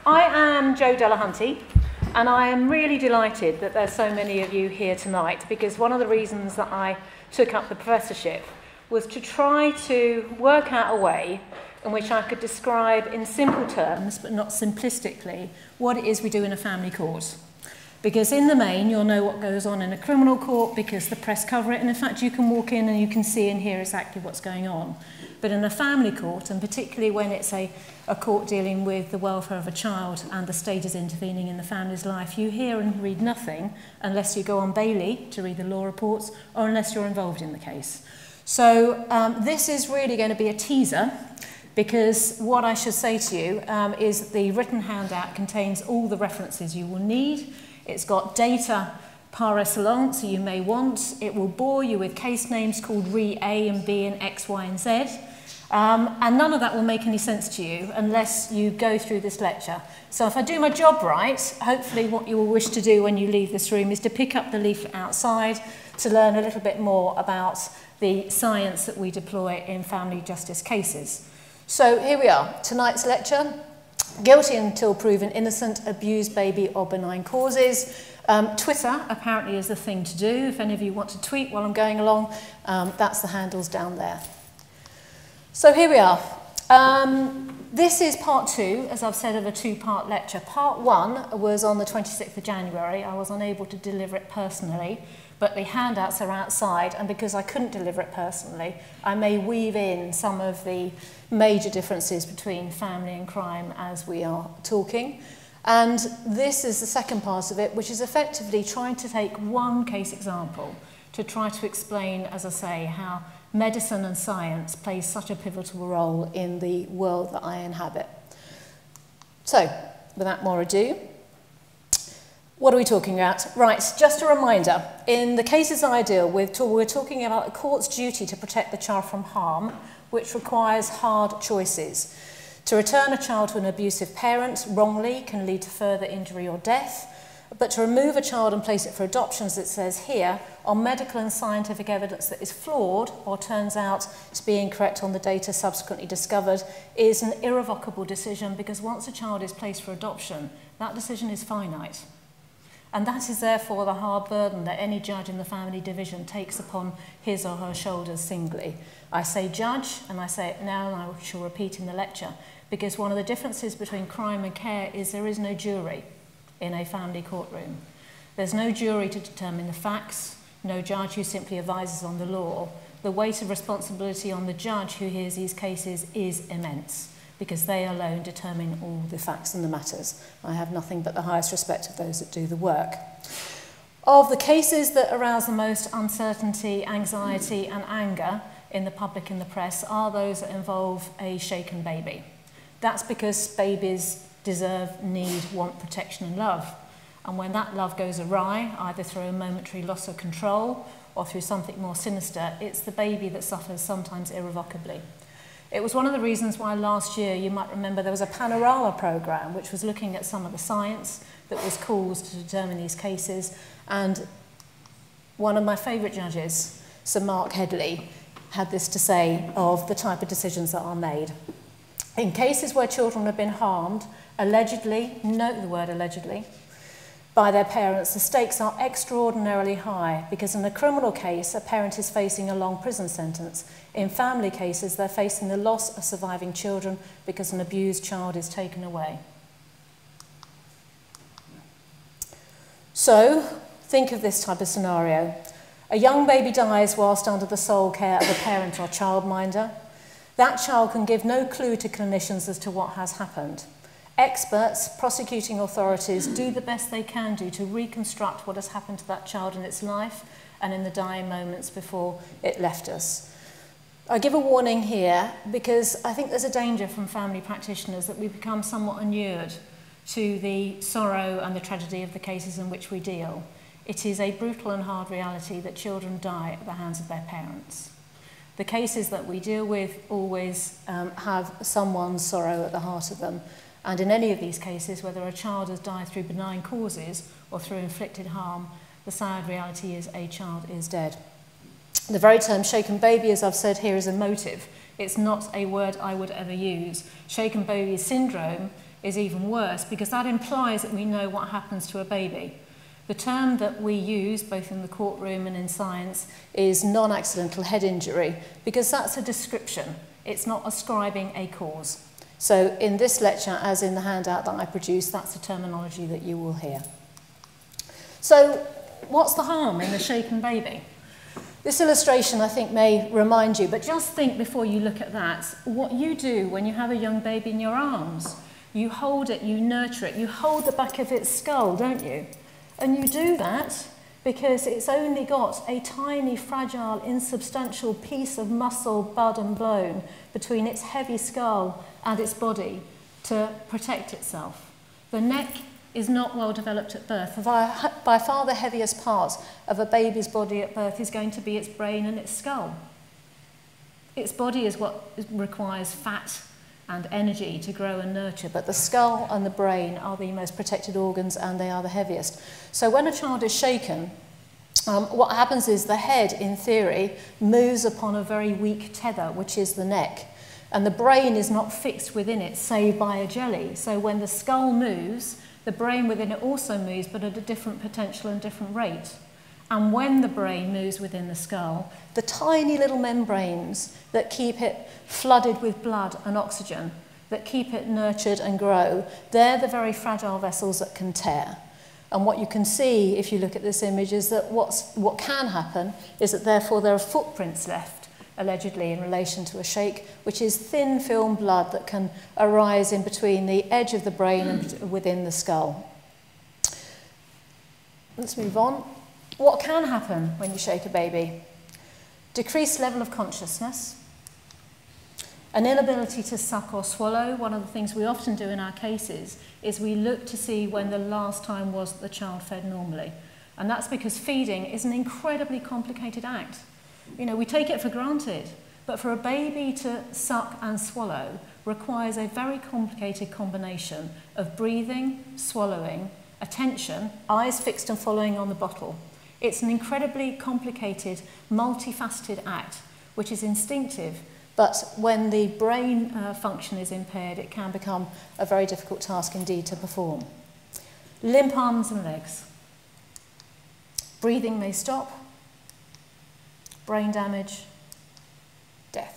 I am Jo Delahunty, and I am really delighted that there's so many of you here tonight, because one of the reasons that I took up the professorship was to try to work out a way in which I could describe in simple terms, but not simplistically, what it is we do in a family court. Because in the main, you'll know what goes on in a criminal court because the press cover it, and in fact you can walk in and you can see and hear exactly what's going on. But in a family court, and particularly when it's a court dealing with the welfare of a child and the state is intervening in the family's life, you hear and read nothing unless you go on Bailey to read the law reports or unless you're involved in the case. So this is really going to be a teaser, because what I should say to you is the written handout contains all the references you will need. It's got data par excellence you may want. It will bore you with case names called Re A and B and X, Y and Z. And none of that will make any sense to you unless you go through this lecture. So if I do my job right, hopefully what you will wish to do when you leave this room is to pick up the leaflet outside to learn a little bit more about the science that we deploy in family justice cases. So here we are, tonight's lecture. Guilty until proven innocent, abused baby or benign causes. Twitter apparently is the thing to do. If any of you want to tweet while I'm going along, that's the handles down there. So here we are. This is part two, as I've said, of a two-part lecture. Part one was on the 26th of January. I was unable to deliver it personally, but the handouts are outside, and because I couldn't deliver it personally, I may weave in some of the major differences between family and crime as we are talking. And this is the second part of it, which is effectively trying to take one case example to try to explain, as I say, how medicine and science plays such a pivotal role in the world that I inhabit. So, without more ado, what are we talking about? Right, just a reminder, in the cases I deal with, we're talking about a court's duty to protect the child from harm, which requires hard choices. To return a child to an abusive parent wrongly can lead to further injury or death, but to remove a child and place it for adoption, as it says here, on medical and scientific evidence that is flawed or turns out to be incorrect on the data subsequently discovered, is an irrevocable decision, because once a child is placed for adoption, that decision is finite. And that is therefore the hard burden that any judge in the family division takes upon his or her shoulders singly. I say judge, and I say it now, and I shall repeat in the lecture, because one of the differences between crime and care is there is no jury in a family courtroom. There's no jury to determine the facts, no judge who simply advises on the law. The weight of responsibility on the judge who hears these cases is immense, because they alone determine all the facts and the matters. I have nothing but the highest respect of those that do the work. Of the cases that arouse the most uncertainty, anxiety and anger in the public and the press are those that involve a shaken baby. That's because babies deserve, need, want protection and love. And when that love goes awry, either through a momentary loss of control or through something more sinister, it's the baby that suffers, sometimes irrevocably. It was one of the reasons why last year, you might remember, there was a panorama programme which was looking at some of the science that was caused to determine these cases. And one of my favourite judges, Sir Mark Headley, had this to say of the type of decisions that are made. In cases where children have been harmed, allegedly, note the word allegedly, by their parents, the stakes are extraordinarily high, because in a criminal case, a parent is facing a long prison sentence. In family cases, they're facing the loss of surviving children because an abused child is taken away. So, think of this type of scenario. A young baby dies whilst under the sole care of a parent or childminder. That child can give no clue to clinicians as to what has happened. Experts, prosecuting authorities do the best they can do to reconstruct what has happened to that child in its life and in the dying moments before it left us. I give a warning here because I think there's a danger from family practitioners that we become somewhat inured to the sorrow and the tragedy of the cases in which we deal. It is a brutal and hard reality that children die at the hands of their parents. The cases that we deal with always have someone's sorrow at the heart of them. And in any of these cases, whether a child has died through benign causes or through inflicted harm, the sad reality is a child is dead. The very term shaken baby, as I've said here, is a motive. It's not a word I would ever use. Shaken baby syndrome is even worse, because that implies that we know what happens to a baby. The term that we use, both in the courtroom and in science, is non-accidental head injury, because that's a description. It's not ascribing a cause. So in this lecture, as in the handout that I produced, that's the terminology that you will hear. So what's the harm in the shaken baby? This illustration, I think, may remind you, but just think before you look at that, what you do when you have a young baby in your arms. You hold it, you nurture it, you hold the back of its skull, don't you? And you do that because it's only got a tiny, fragile, insubstantial piece of muscle, bud and bone between its heavy skull and its body to protect itself. The neck is not well developed at birth. By far the heaviest part of a baby's body at birth is going to be its brain and its skull. Its body is what requires fat and energy to grow and nurture, but the skull and the brain are the most protected organs, and they are the heaviest. So when a child is shaken, what happens is the head, in theory, moves upon a very weak tether, which is the neck, and the brain is not fixed within it, save by a jelly. So when the skull moves, the brain within it also moves, but at a different potential and different rate. And when the brain moves within the skull, the tiny little membranes that keep it flooded with blood and oxygen, that keep it nurtured and grow, they're the very fragile vessels that can tear. And what you can see, if you look at this image, is that what can happen is that therefore there are footprints left, allegedly, in relation to a shake, which is thin film blood that can arise in between the edge of the brain and within the skull. Let's move on. What can happen when you shake a baby? Decreased level of consciousness, an inability to suck or swallow. One of the things we often do in our cases is we look to see when the last time was that the child fed normally. And that's because feeding is an incredibly complicated act. You know, we take it for granted, but for a baby to suck and swallow requires a very complicated combination of breathing, swallowing, attention, eyes fixed and following on the bottle. It's an incredibly complicated, multifaceted act, which is instinctive, but when the brain function is impaired, it can become a very difficult task indeed to perform. Limp arms and legs. Breathing may stop. Brain damage. Death.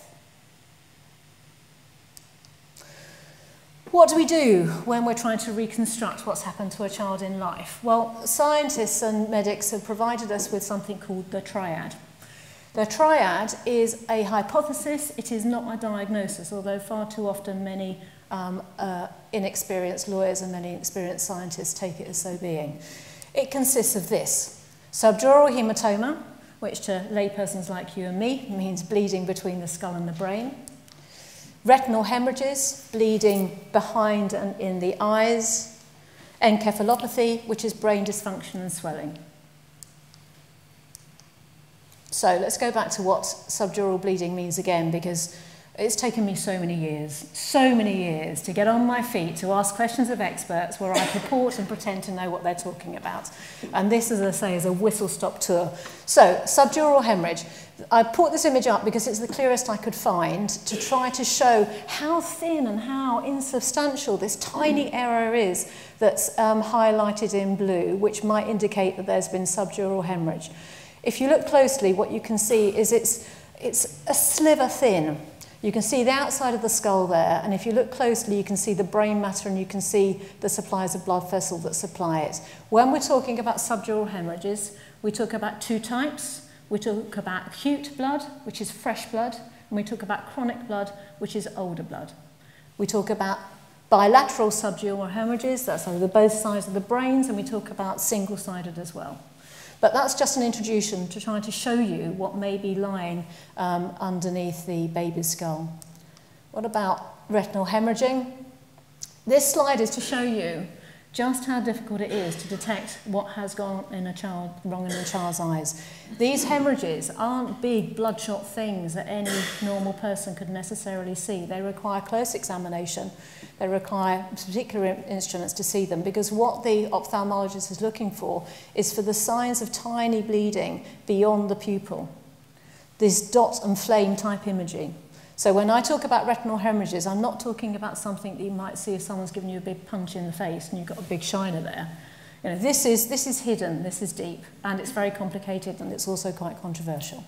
What do we do when we're trying to reconstruct what's happened to a child in life? Well, scientists and medics have provided us with something called the triad. The triad is a hypothesis, it is not a diagnosis, although far too often many inexperienced lawyers and many experienced scientists take it as so being. It consists of this: subdural hematoma, which to laypersons like you and me means bleeding between the skull and the brain. Retinal hemorrhages, bleeding behind and in the eyes. Encephalopathy, which is brain dysfunction and swelling. So let's go back to what subdural bleeding means again, because it's taken me so many years to get on my feet to ask questions of experts where I purport and pretend to know what they're talking about. And this, as I say, is a whistle-stop tour. So, subdural hemorrhage. I put this image up because it's the clearest I could find to try to show how thin and how insubstantial this tiny area is that's highlighted in blue, which might indicate that there's been subdural hemorrhage. If you look closely, what you can see is it's a sliver thin. You can see the outside of the skull there, and if you look closely, you can see the brain matter and you can see the supplies of blood vessel that supply it. When we're talking about subdural hemorrhages, we talk about two types. We talk about acute blood, which is fresh blood, and we talk about chronic blood, which is older blood. We talk about bilateral subdural hemorrhages, that's over both sides of the brains, and we talk about single-sided as well. But that's just an introduction to trying to show you what may be lying underneath the baby's skull. What about retinal hemorrhaging? This slide is to show you just how difficult it is to detect what has gone in a child, wrong in a child's eyes. These hemorrhages aren't big bloodshot things that any normal person could necessarily see. They require close examination. They require particular instruments to see them, because what the ophthalmologist is looking for is for the signs of tiny bleeding beyond the pupil. This dot and flame type imaging. So when I talk about retinal hemorrhages, I'm not talking about something that you might see if someone's given you a big punch in the face and you've got a big shiner there. You know, this is hidden, this is deep, and it's very complicated, and it's also quite controversial.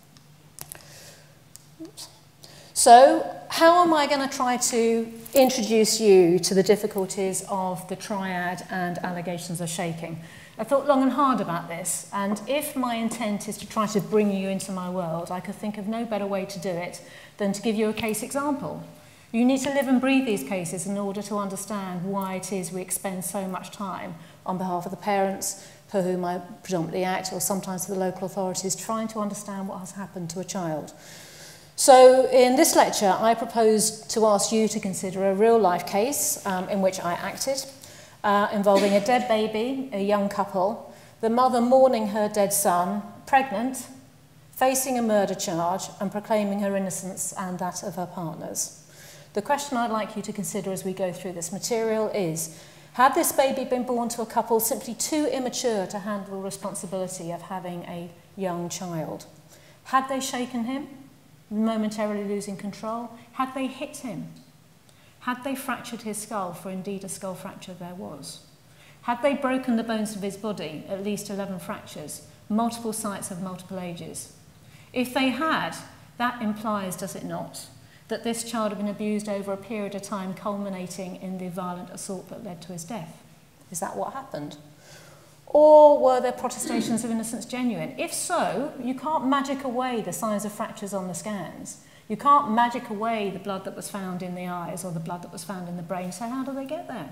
Oops. So how am I going to try to introduce you to the difficulties of the triad and allegations of shaking? I thought long and hard about this, and if my intent is to try to bring you into my world, I could think of no better way to do it than to give you a case example. You need to live and breathe these cases in order to understand why it is we expend so much time on behalf of the parents for whom I predominantly act, or sometimes the local authorities, trying to understand what has happened to a child. So in this lecture, I propose to ask you to consider a real-life case in which I acted, involving a dead baby, a young couple, the mother mourning her dead son, pregnant, facing a murder charge, and proclaiming her innocence and that of her partners. The question I'd like you to consider as we go through this material is, had this baby been born to a couple simply too immature to handle the responsibility of having a young child? Had they shaken him, momentarily losing control? Had they hit him? Had they fractured his skull, for indeed a skull fracture there was? Had they broken the bones of his body, at least 11 fractures, multiple sites of multiple ages? If they had, that implies, does it not, that this child had been abused over a period of time culminating in the violent assault that led to his death? Is that what happened? Or were their protestations of innocence genuine? If so, you can't magic away the signs of fractures on the scans. You can't magic away the blood that was found in the eyes or the blood that was found in the brain. So how do they get there?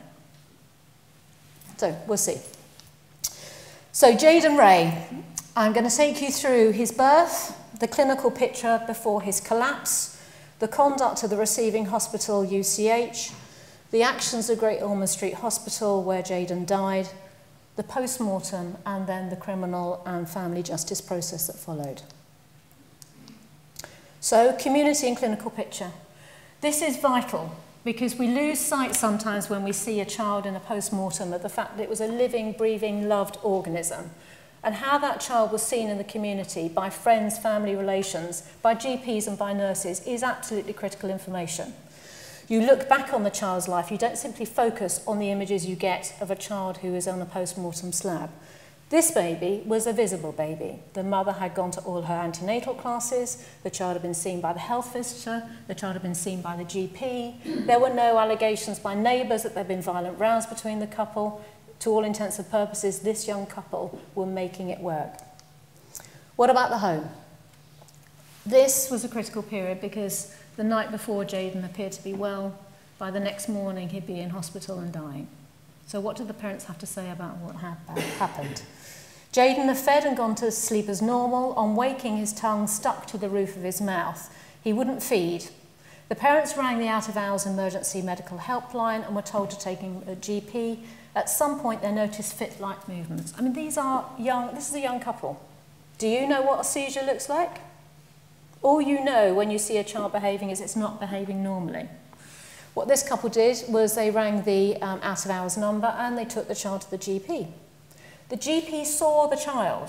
So we'll see. So Jaden Ray, I'm going to take you through his birth, the clinical picture before his collapse, the conduct of the receiving hospital, UCH, the actions of Great Ormond Street Hospital where Jaden died, the post-mortem, and then the criminal and family justice process that followed. So, community and clinical picture. This is vital because we lose sight sometimes when we see a child in a post-mortem of the fact that it was a living, breathing, loved organism, and how that child was seen in the community by friends, family relations, by GPs and by nurses is absolutely critical information. You look back on the child's life, you don't simply focus on the images you get of a child who is on a post-mortem slab. This baby was a visible baby. The mother had gone to all her antenatal classes, the child had been seen by the health visitor, the child had been seen by the GP. There were no allegations by neighbours that there had been violent rows between the couple. To all intents and purposes, this young couple were making it work. What about the home? This was a critical period because the night before Jaden appeared to be well. By the next morning, he'd be in hospital and dying. So what did the parents have to say about what happened? Jaden had fed and gone to sleep as normal. On waking, his tongue stuck to the roof of his mouth. He wouldn't feed. The parents rang the out-of-hours emergency medical helpline and were told to take him to a GP. At some point, they noticed fit-like movements. I mean, this is a young couple. Do you know what a seizure looks like? All you know when you see a child behaving is it's not behaving normally. What this couple did was they rang the out-of-hours number and they took the child to the GP. The GP saw the child.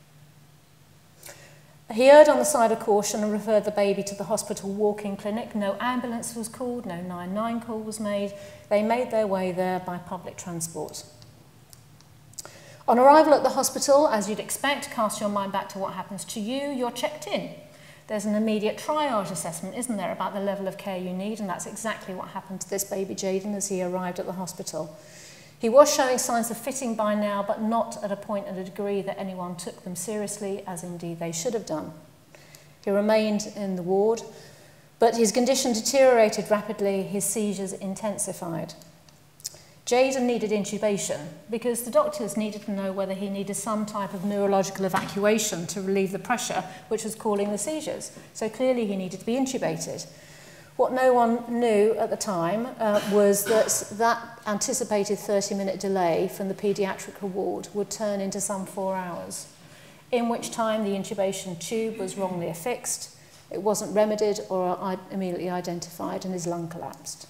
He erred on the side of caution and referred the baby to the hospital walk-in clinic. No ambulance was called, no 999 call was made. They made their way there by public transport. On arrival at the hospital, as you'd expect, cast your mind back to what happens to you, you're checked in. There's an immediate triage assessment, isn't there, about the level of care you need, and that's exactly what happened to this baby Jaden as he arrived at the hospital. He was showing signs of fitting by now, but not at a point and a degree that anyone took them seriously, as indeed they should have done. He remained in the ward, but his condition deteriorated rapidly, his seizures intensified. Jaden needed intubation because the doctors needed to know whether he needed some type of neurological evacuation to relieve the pressure which was causing the seizures. So clearly he needed to be intubated. What no one knew at the time was that anticipated 30-minute delay from the paediatric ward would turn into some 4 hours, in which time the intubation tube was wrongly affixed, it wasn't remedied or immediately identified, and his lung collapsed.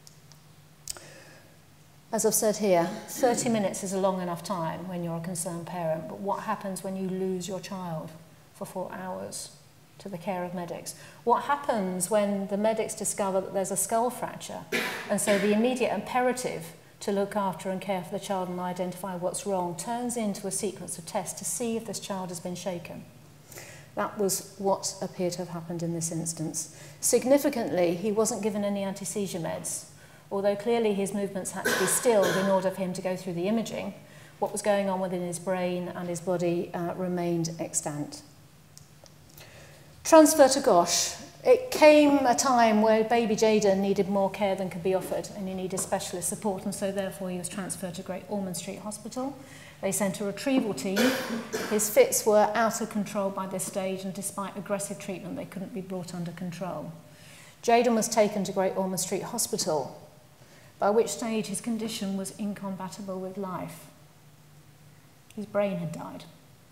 As I've said here, 30 minutes is a long enough time when you're a concerned parent, but what happens when you lose your child for 4 hours? to the care of medics. What happens when the medics discover that there's a skull fracture, and so the immediate imperative to look after and care for the child and identify what's wrong turns into a sequence of tests to see if this child has been shaken. That was what appeared to have happened in this instance. Significantly, he wasn't given any anti-seizure meds, although clearly his movements had to be stilled in order for him to go through the imaging. What was going on within his brain and his body remained extant. Transfer to Gosh. It came a time where baby Jayden needed more care than could be offered, and he needed specialist support, and so therefore he was transferred to Great Ormond Street Hospital. They sent a retrieval team. His fits were out of control by this stage, and despite aggressive treatment, they couldn't be brought under control. Jayden was taken to Great Ormond Street Hospital, by which stage his condition was incompatible with life. His brain had died.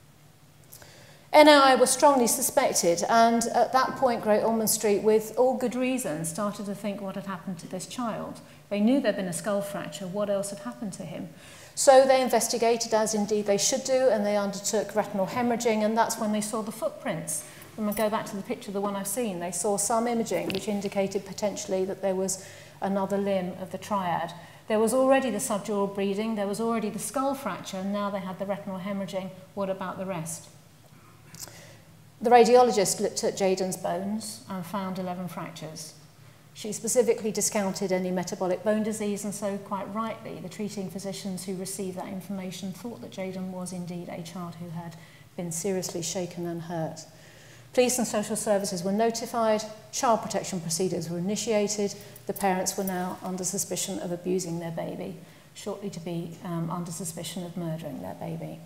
NI was strongly suspected, and at that point Great Ormond Street, with all good reason, started to think what had happened to this child. They knew there'd been a skull fracture. What else had happened to him? So they investigated, as indeed they should do, and they undertook retinal hemorrhaging, and that's when they saw the footprints. When I go back to the picture, the one I've seen, they saw some imaging which indicated potentially that there was another limb of the triad. There was already the subdural bleeding, there was already the skull fracture, and now they had the retinal hemorrhaging. What about the rest? The radiologist looked at Jayden's bones and found 11 fractures. She specifically discounted any metabolic bone disease, and so quite rightly the treating physicians who received that information thought that Jayden was indeed a child who had been seriously shaken and hurt. Police and social services were notified, child protection procedures were initiated, the parents were now under suspicion of abusing their baby, shortly to be under suspicion of murdering their baby.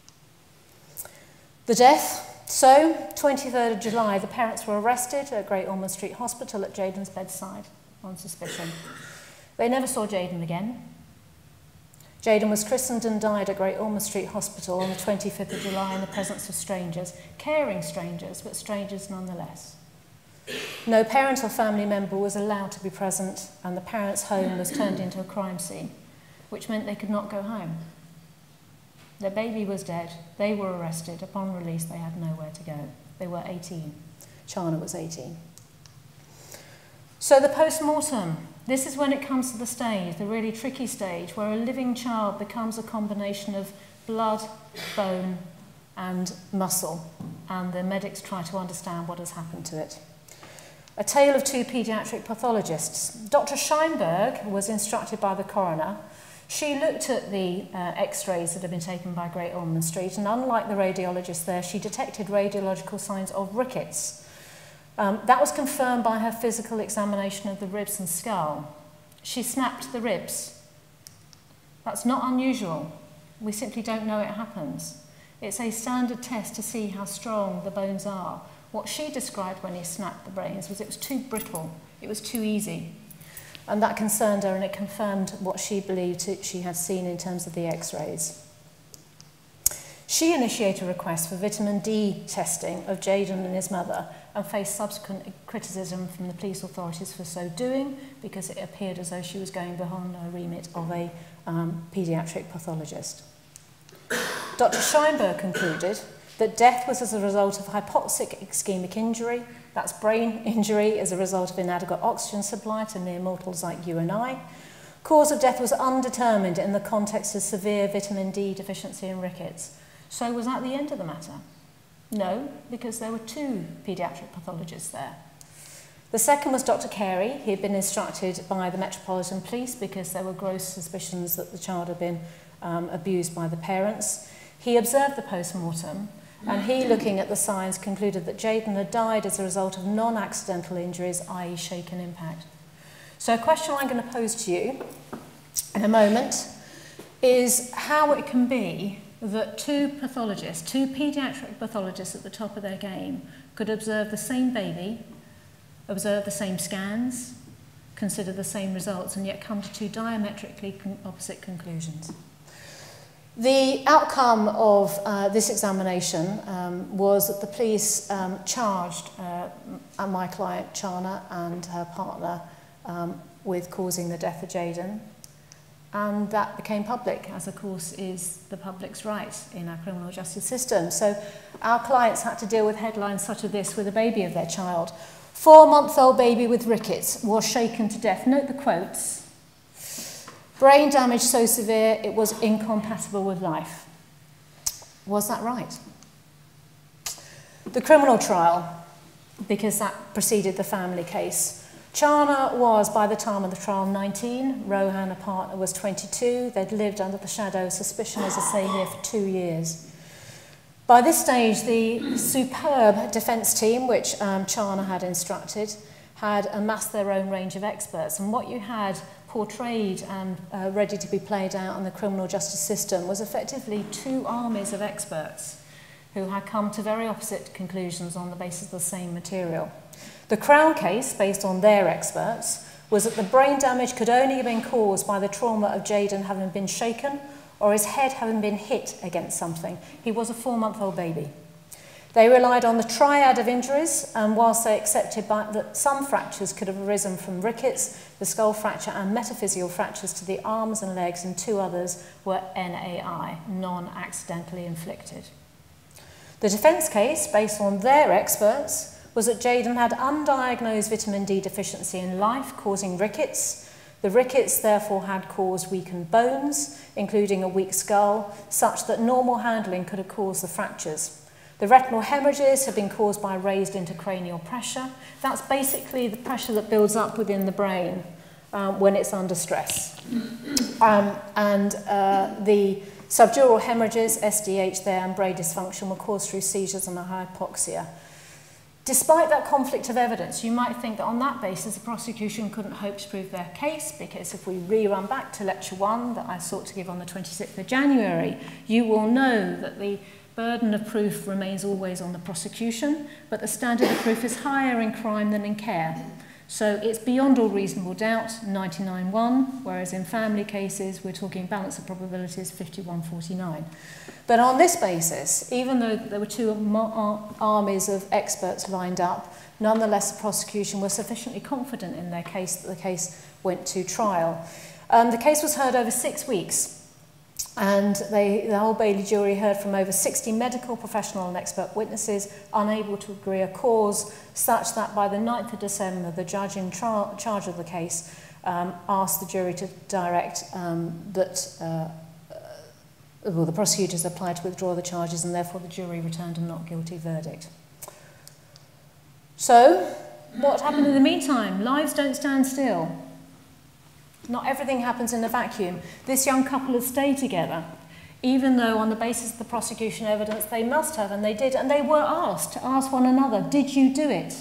The death. So, 23rd of July, the parents were arrested at Great Ormond Street Hospital at Jayden's bedside on suspicion. They never saw Jayden again. Jayden was christened and died at Great Ormond Street Hospital on the 25th of July in the presence of strangers, caring strangers, but strangers nonetheless. No parent or family member was allowed to be present, and the parents' home was turned into a crime scene, which meant they could not go home. Their baby was dead. They were arrested. Upon release, they had nowhere to go. They were 18. Chana was 18. So the post-mortem. This is when it comes to the stage, the really tricky stage, where a living child becomes a combination of blood, bone, and muscle, and the medics try to understand what has happened to it. A tale of two paediatric pathologists. Dr. Scheinberg was instructed by the coroner. She looked at the x-rays that had been taken by Great Ormond Street, and unlike the radiologist there, she detected radiological signs of rickets. That was confirmed by her physical examination of the ribs and skull. She snapped the ribs. That's not unusual. We simply don't know it happens. It's a standard test to see how strong the bones are. What she described when he snapped the brains was it was too brittle, it was too easy. And that concerned her, and it confirmed what she believed she had seen in terms of the x-rays. She initiated a request for vitamin D testing of Jayden and his mother, and faced subsequent criticism from the police authorities for so doing, because it appeared as though she was going beyond her remit of a paediatric pathologist. Dr. Scheinberg concluded that death was as a result of hypoxic ischemic injury, that's brain injury as a result of inadequate oxygen supply to mere mortals like you and I. Cause of death was undetermined in the context of severe vitamin D deficiency and rickets. So was that the end of the matter? No, because there were two paediatric pathologists there. The second was Dr. Carey. He had been instructed by the Metropolitan Police because there were gross suspicions that the child had been abused by the parents. He observed the post-mortem, and he, looking at the signs, concluded that Jayden had died as a result of non-accidental injuries, i.e. shaken impact. So a question I'm going to pose to you in a moment is how it can be that two pathologists, two paediatric pathologists at the top of their game, could observe the same baby, observe the same scans, consider the same results, and yet come to two diametrically opposite conclusions. The outcome of this examination was that the police charged my client Chana and her partner with causing the death of Jayden. And that became public, as of course is the public's right in our criminal justice system. So our clients had to deal with headlines such as this with a baby of their child. 4-month-old baby with rickets was shaken to death. Note the quotes. Brain damage so severe it was incompatible with life. Was that right? The criminal trial, because that preceded the family case. Chana was, by the time of the trial, 19. Rohan, a partner, was 22. They'd lived under the shadow of suspicion, as I say here, for 2 years. By this stage, the superb defence team, which Chana had instructed, had amassed their own range of experts. And what you had portrayed and ready to be played out in the criminal justice system was effectively 2 armies of experts who had come to very opposite conclusions on the basis of the same material. The Crown case, based on their experts, was that the brain damage could only have been caused by the trauma of Jayden having been shaken or his head having been hit against something. He was a 4-month-old baby. They relied on the triad of injuries, and whilst they accepted that some fractures could have arisen from rickets, the skull fracture and metaphyseal fractures to the arms and legs, and 2 others were NAI, non-accidentally inflicted. The defence case, based on their experts, was that Jayden had undiagnosed vitamin D deficiency in life, causing rickets. The rickets therefore had caused weakened bones, including a weak skull, such that normal handling could have caused the fractures. The retinal hemorrhages had been caused by raised intracranial pressure. That's basically the pressure that builds up within the brain when it's under stress. The subdural hemorrhages, SDH there, and brain dysfunction were caused through seizures and a hypoxia. Despite that conflict of evidence, you might think that on that basis the prosecution couldn't hope to prove their case, because if we rerun back to lecture 1 that I sought to give on the 26th of January, you will know that the burden of proof remains always on the prosecution, but the standard of proof is higher in crime than in care. So it's beyond all reasonable doubt, 99-1, whereas in family cases we're talking balance of probabilities 51-49. But on this basis, even though there were 2 armies of experts lined up, nonetheless the prosecution was sufficiently confident in their case that the case went to trial. The case was heard over 6 weeks, and the Old Bailey jury heard from over 60 medical, professional and expert witnesses, unable to agree a cause, such that by the 9th of December, the judge in charge of the case asked the jury to direct the prosecutors applied to withdraw the charges, and therefore the jury returned a not guilty verdict. So, what happened in the meantime? Lives don't stand still. Not everything happens in a vacuum. This young couple had stayed together, even though on the basis of the prosecution evidence they must have, and they did, and they were asked to ask one another, did you do it?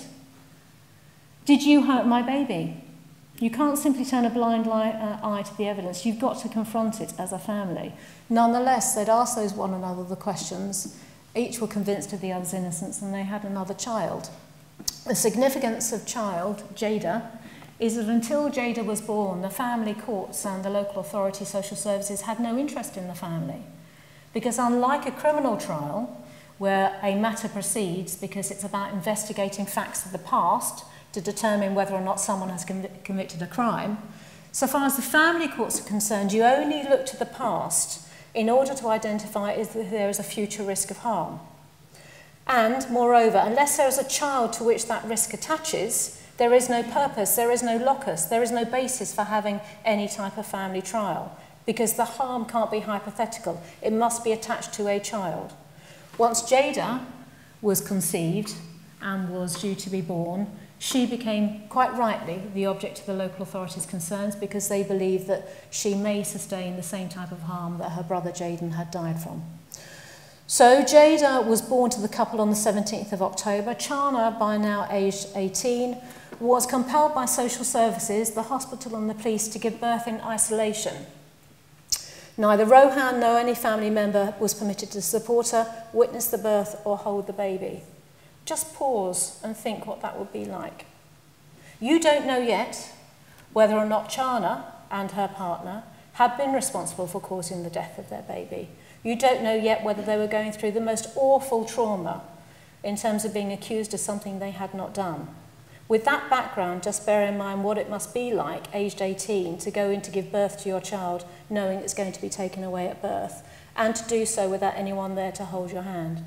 Did you hurt my baby? You can't simply turn a blind eye to the evidence. You've got to confront it as a family. Nonetheless, they'd asked those one another the questions. Each were convinced of the other's innocence, and they had another child. The significance of child, Jada, is that until Jada was born, the family courts and the local authority social services had no interest in the family. Because unlike a criminal trial, where a matter proceeds because it's about investigating facts of the past to determine whether or not someone has committed a crime, so far as the family courts are concerned, you only look to the past in order to identify if there is a future risk of harm. And, moreover, unless there is a child to which that risk attaches, there is no purpose, there is no locus, there is no basis for having any type of family trial, because the harm can't be hypothetical. It must be attached to a child. Once Jada was conceived and was due to be born, she became, quite rightly, the object of the local authorities' concerns, because they believe that she may sustain the same type of harm that her brother Jayden had died from. So Jada was born to the couple on the 17th of October. Chana, by now aged 18, was compelled by social services, the hospital and the police to give birth in isolation. Neither Rohan nor any family member was permitted to support her, witness the birth or hold the baby. Just pause and think what that would be like. You don't know yet whether or not Chana and her partner had been responsible for causing the death of their baby. You don't know yet whether they were going through the most awful trauma in terms of being accused of something they had not done. With that background, just bear in mind what it must be like, aged 18, to go in to give birth to your child, knowing it's going to be taken away at birth, and to do so without anyone there to hold your hand.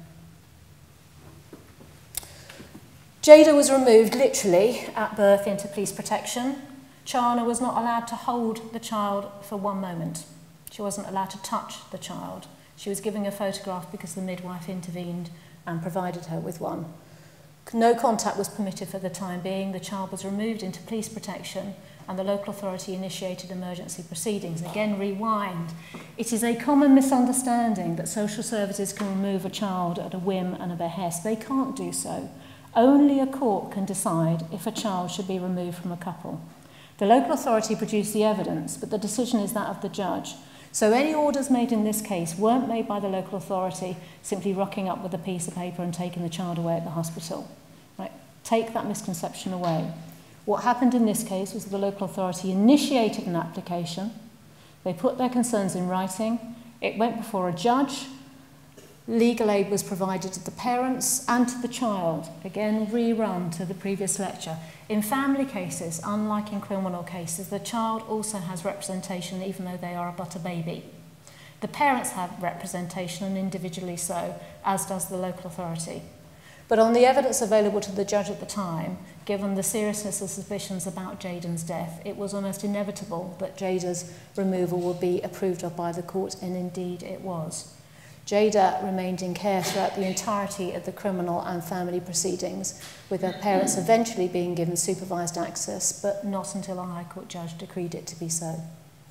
Jada was removed literally at birth into police protection. Chana was not allowed to hold the child for one moment. She wasn't allowed to touch the child. She was given a photograph because the midwife intervened and provided her with one. No contact was permitted for the time being. The child was removed into police protection and the local authority initiated emergency proceedings. Again, rewind. It is a common misunderstanding that social services can remove a child at a whim and a behest. They can't do so. Only a court can decide if a child should be removed from a couple. The local authority produced the evidence, but the decision is that of the judge. So any orders made in this case weren't made by the local authority simply rocking up with a piece of paper and taking the child away at the hospital. Right? Take that misconception away. What happened in this case was the local authority initiated an application. They put their concerns in writing. It went before a judge. Legal aid was provided to the parents and to the child. Again, rerun to the previous lecture. In family cases, unlike in criminal cases, the child also has representation even though they are but a baby. The parents have representation, and individually so, as does the local authority. But on the evidence available to the judge at the time, given the seriousness of suspicions about Jaden's death, it was almost inevitable that Jada's removal would be approved of by the court, and indeed it was. Jada remained in care throughout the entirety of the criminal and family proceedings, with her parents eventually being given supervised access, but not until a High Court judge decreed it to be so.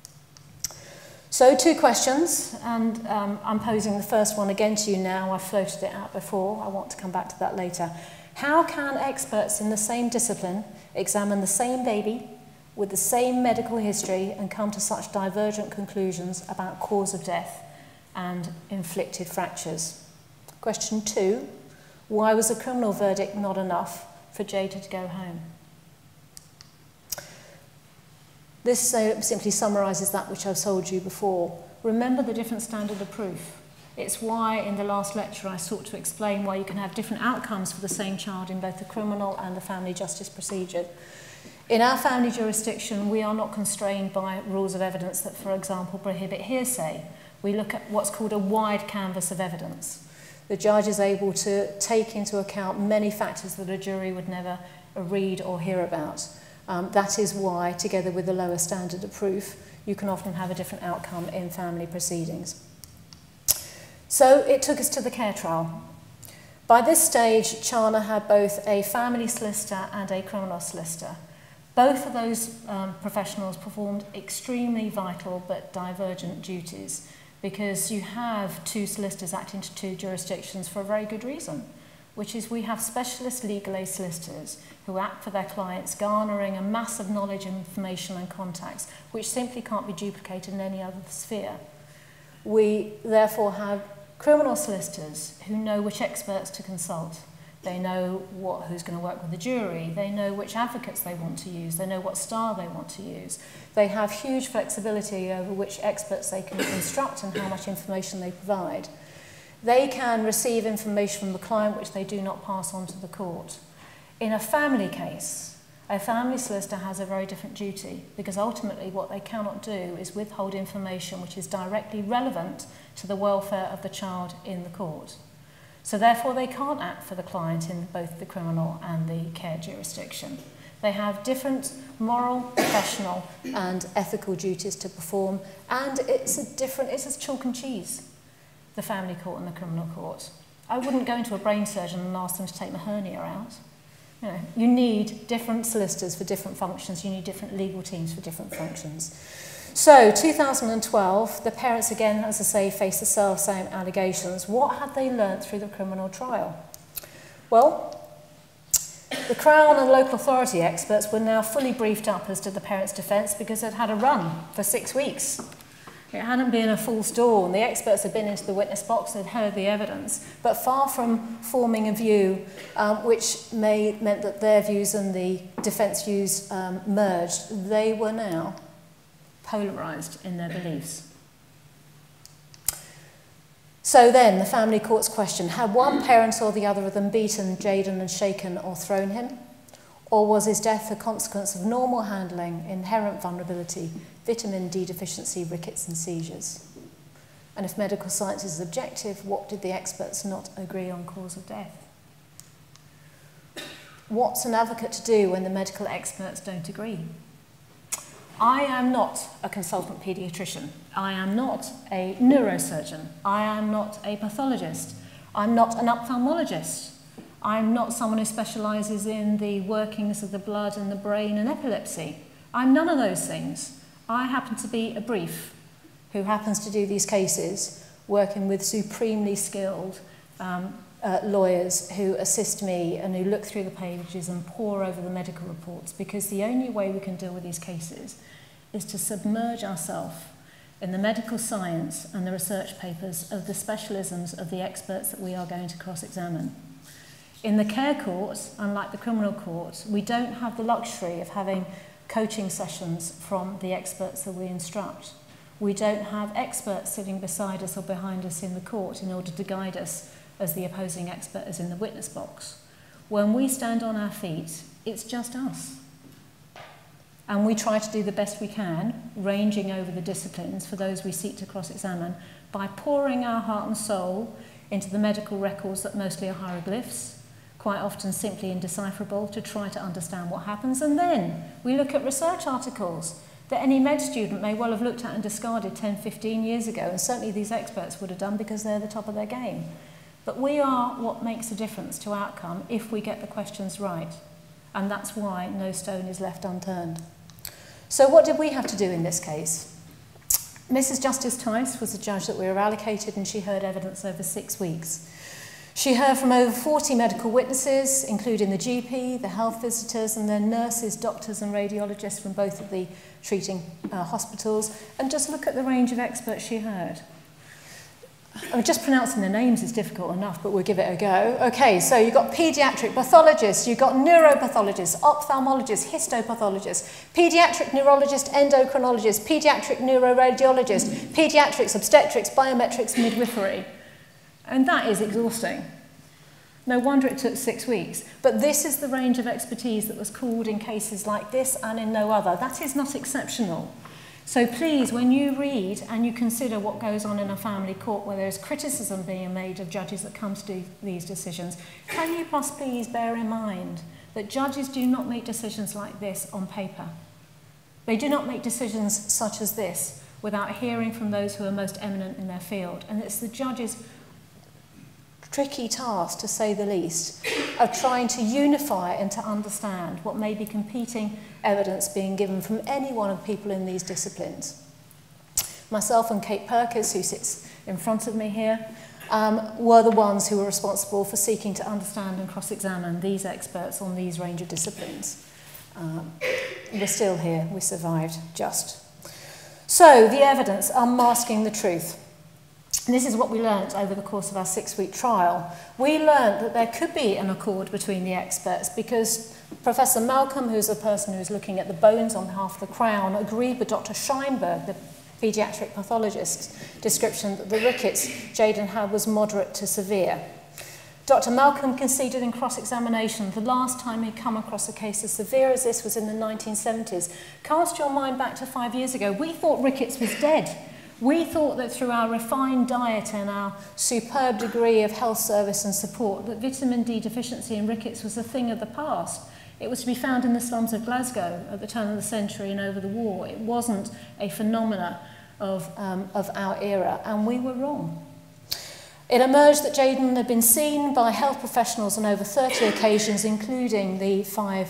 So 2 questions, and I'm posing the first one again to you now. I've floated it out before. I want to come back to that later. How can experts in the same discipline examine the same baby with the same medical history and come to such divergent conclusions about cause of death and inflicted fractures? Question 2, why was a criminal verdict not enough for Jada to go home? This simply summarises that which I've told you before. Remember the different standard of proof. It's why in the last lecture I sought to explain why you can have different outcomes for the same child in both the criminal and the family justice procedure. In our family jurisdiction, we are not constrained by rules of evidence that, for example, prohibit hearsay. We look at what's called a wide canvas of evidence. The judge is able to take into account many factors that a jury would never read or hear about. That is why, together with the lower standard of proof, you can often have a different outcome in family proceedings. So it took us to the care trial. By this stage, Chana had both a family solicitor and a criminal solicitor. Both of those professionals performed extremely vital but divergent duties, because you have 2 solicitors acting to 2 jurisdictions for a very good reason, which is we have specialist legal aid solicitors who act for their clients, garnering a mass of knowledge, information and contacts, which simply can't be duplicated in any other sphere. We therefore have criminal solicitors who know which experts to consult. They know who's going to work with the jury. They know which advocates they want to use. They know what style they want to use. They have huge flexibility over which experts they can instruct and how much information they provide. They can receive information from the client which they do not pass on to the court. In a family case, a family solicitor has a very different duty, because ultimately what they cannot do is withhold information which is directly relevant to the welfare of the child in the court. So therefore they can't act for the client in both the criminal and the care jurisdiction. They have different moral, professional and ethical duties to perform, and it's as chalk and cheese, the family court and the criminal court. I wouldn't go into a brain surgeon and ask them to take my hernia out. You need different solicitors for different functions. You need different legal teams for different functions. So, 2012, the parents again, as I say, faced the same allegations. What had they learnt through the criminal trial? Well, the Crown and local authority experts were now fully briefed up as to the parents' defence, because they'd had a run for 6 weeks. It hadn't been a false dawn. The experts had been into the witness box and had heard the evidence, but far from forming a view which meant that their views and the defence views merged, they were now polarised in their beliefs. So then, the family court's question: had one parent or the other of them beaten Jaden and shaken or thrown him? Or was his death a consequence of normal handling, inherent vulnerability, vitamin D deficiency, rickets and seizures? And if medical science is objective, what did the experts not agree on cause of death? What's an advocate to do when the medical experts don't agree? I am not a consultant paediatrician. I am not a neurosurgeon. I am not a pathologist. I'm not an ophthalmologist. I'm not someone who specialises in the workings of the blood and the brain and epilepsy. I'm none of those things. I happen to be a brief who happens to do these cases, working with supremely skilled lawyers who assist me and who look through the pages and pore over the medical reports, because the only way we can deal with these cases is to submerge ourselves in the medical science and the research papers of the specialisms of the experts that we are going to cross-examine. In the care courts, unlike the criminal courts, we don't have the luxury of having coaching sessions from the experts that we instruct. We don't have experts sitting beside us or behind us in the court in order to guide us as the opposing expert is in the witness box. When we stand on our feet, it's just us. And we try to do the best we can, ranging over the disciplines for those we seek to cross-examine, by pouring our heart and soul into the medical records that mostly are hieroglyphs, quite often simply indecipherable, to try to understand what happens. And then we look at research articles that any med student may well have looked at and discarded 10, 15 years ago, and certainly these experts would have done because they're the top of their game. But we are what makes a difference to outcome if we get the questions right. And that's why no stone is left unturned. So what did we have to do in this case? Mrs. Justice Tice was the judge that we were allocated, and she heard evidence over 6 weeks. She heard from over 40 medical witnesses, including the GP, the health visitors, and then nurses, doctors and radiologists from both of the treating hospitals. And just look at the range of experts she heard. I mean, just pronouncing the names is difficult enough, but we'll give it a go. Okay, so you've got paediatric pathologists, you've got neuropathologists, ophthalmologists, histopathologists, paediatric neurologist, endocrinologist, paediatric neuroradiologist, paediatrics, obstetrics, biometrics, midwifery. And that is exhausting. No wonder it took 6 weeks. But this is the range of expertise that was called in cases like this and in no other. That is not exceptional. So please, when you read and you consider what goes on in a family court where there's criticism being made of judges that come to do these decisions, can you please bear in mind that judges do not make decisions like this on paper. They do not make decisions such as this without hearing from those who are most eminent in their field. And it's the judge's tricky task, to say the least, of trying to unify and to understand what may be competing evidence being given from any one of the people in these disciplines. Myself and Kate Perkins, who sits in front of me here, were the ones who were responsible for seeking to understand and cross-examine these experts on these range of disciplines. We're still here, we survived just. So, the evidence unmasking the truth. And this is what we learnt over the course of our 6-week trial. We learnt that there could be an accord between the experts because Professor Malcolm, who's the person who's looking at the bones on behalf of the Crown, agreed with Dr. Scheinberg, the paediatric pathologist's description that the rickets Jayden had was moderate to severe. Dr. Malcolm conceded in cross-examination the last time he'd come across a case as severe as this was in the 1970s. Cast your mind back to 5 years ago. We thought rickets was dead. We thought that through our refined diet and our superb degree of health service and support that vitamin D deficiency and rickets was a thing of the past. It was to be found in the slums of Glasgow at the turn of the century and over the war. It wasn't a phenomena of our era, and we were wrong. It emerged that Jayden had been seen by health professionals on over 30 occasions, including the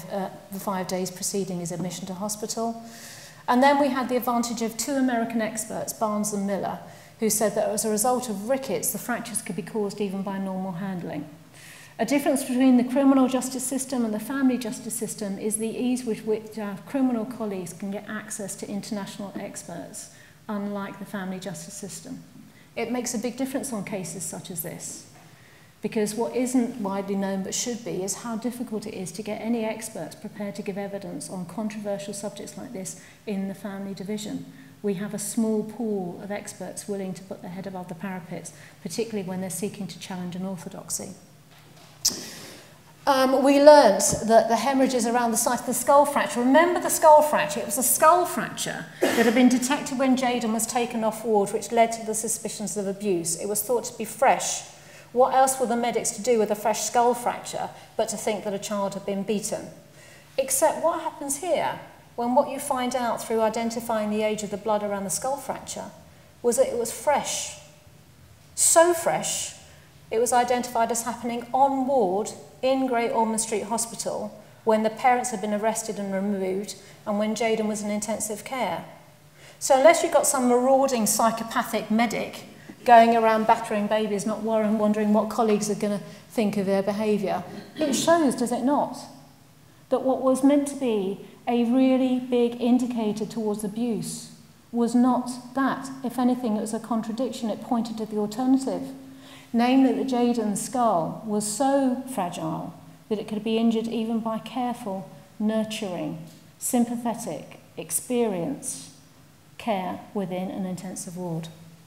5 days preceding his admission to hospital. And then we had the advantage of 2 American experts, Barnes and Miller, who said that as a result of rickets, the fractures could be caused even by normal handling. A difference between the criminal justice system and the family justice system is the ease with which our criminal colleagues can get access to international experts, unlike the family justice system. It makes a big difference on cases such as this, because what isn't widely known but should be is how difficult it is to get any experts prepared to give evidence on controversial subjects like this in the family division. We have a small pool of experts willing to put their head above the parapet, particularly when they're seeking to challenge an orthodoxy. we learnt that the hemorrhages around the site of the skull fracture, remember the skull fracture, it was a skull fracture that had been detected when Jayden was taken off ward, which led to the suspicions of abuse. It was thought to be fresh. What else were the medics to do with a fresh skull fracture but to think that a child had been beaten? Except what happens here, when what you find out through identifying the age of the blood around the skull fracture was that it was fresh. So fresh, it was identified as happening on ward in Great Ormond Street Hospital when the parents had been arrested and removed and when Jayden was in intensive care. So unless you've got some marauding psychopathic medic going around battering babies, not wondering what colleagues are going to think of their behaviour, it shows, does it not, that what was meant to be a really big indicator towards abuse was not that. If anything, it was a contradiction. It pointed to the alternative. Namely, that Jayden's skull was so fragile that it could be injured even by careful, nurturing, sympathetic, experienced care within an intensive ward.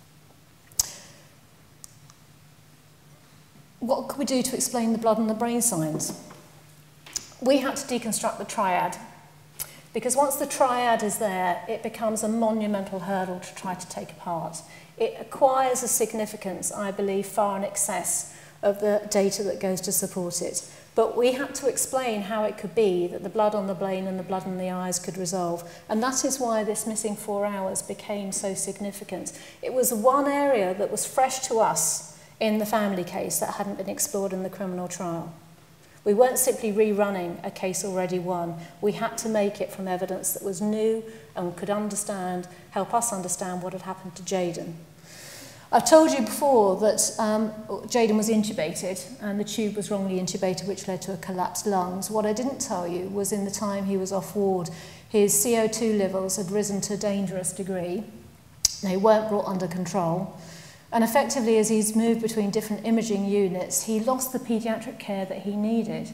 What could we do to explain the blood and the brain signs? We had to deconstruct the triad, because once the triad is there, it becomes a monumental hurdle to try to take apart. It acquires a significance, I believe, far in excess of the data that goes to support it. But we had to explain how it could be that the blood on the brain and the blood in the eyes could resolve. And that is why this missing 4 hours became so significant. It was one area that was fresh to us in the family case that hadn't been explored in the criminal trial. We weren't simply rerunning a case already won. We had to make it from evidence that was new and could help us understand what had happened to Jayden. I've told you before that Jayden was intubated and the tube was wrongly intubated, which led to a collapsed lungs. What I didn't tell you was in the time he was off ward, his CO2 levels had risen to a dangerous degree. They weren't brought under control. And effectively, as he's moved between different imaging units, he lost the paediatric care that he needed.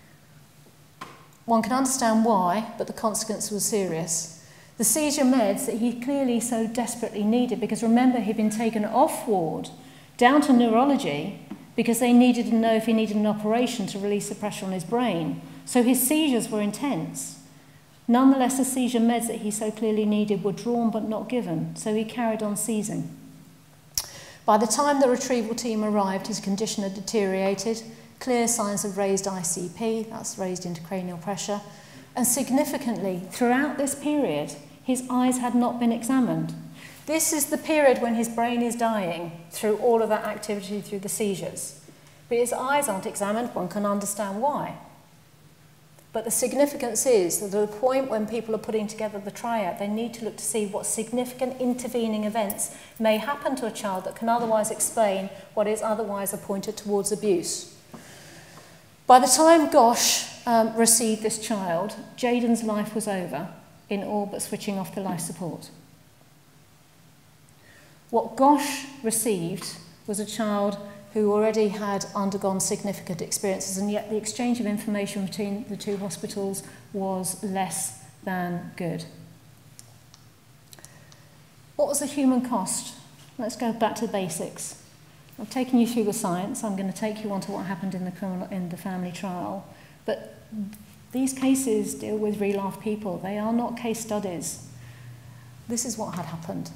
One can understand why, but the consequence was serious. The seizure meds that he clearly so desperately needed, because remember, he'd been taken off ward down to neurology because they needed to know if he needed an operation to release the pressure on his brain. So his seizures were intense. Nonetheless, the seizure meds that he so clearly needed were drawn but not given, so he carried on seizing. By the time the retrieval team arrived, his condition had deteriorated, clear signs of raised ICP, that's raised intracranial pressure, and significantly, throughout this period, his eyes had not been examined. This is the period when his brain is dying through all of that activity through the seizures. But his eyes aren't examined, one can understand why. But the significance is that at the point when people are putting together the triad, they need to look to see what significant intervening events may happen to a child that can otherwise explain what is otherwise a pointer towards abuse. By the time Gosh received this child, Jayden's life was over, in all but switching off the life support. What Gosh received was a child who already had undergone significant experiences, and yet the exchange of information between the two hospitals was less than good. What was the human cost? Let's go back to the basics. I've taken you through the science. I'm going to take you on to what happened in the family trial. But these cases deal with real-life people. They are not case studies. This is what had happened.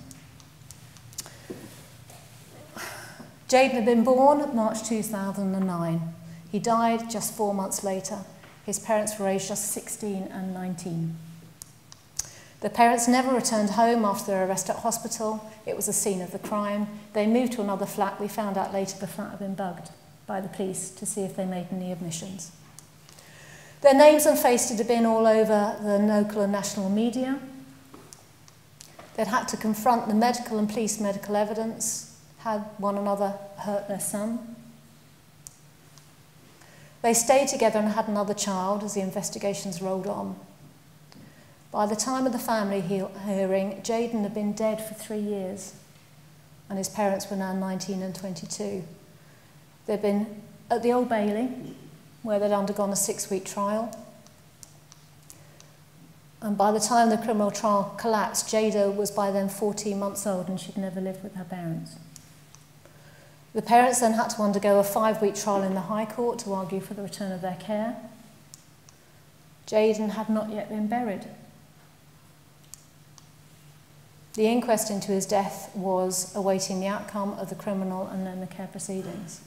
Jayden had been born March 2009. He died just 4 months later. His parents were aged just 16 and 19. The parents never returned home after their arrest at hospital. It was the scene of the crime. They moved to another flat. We found out later the flat had been bugged by the police to see if they made any admissions. Their names and faces had been all over the local and national media. They'd had to confront the medical and police medical evidence, had one another hurt their son. They stayed together and had another child as the investigations rolled on. By the time of the family hearing, Jayden had been dead for 3 years, and his parents were now 19 and 22. They'd been at the Old Bailey, where they'd undergone a 6-week trial. And by the time the criminal trial collapsed, Jada was by then 14 months old, and she'd never lived with her parents. The parents then had to undergo a 5-week trial in the High Court to argue for the return of their care. Jayden had not yet been buried. The inquest into his death was awaiting the outcome of the criminal and then the care proceedings.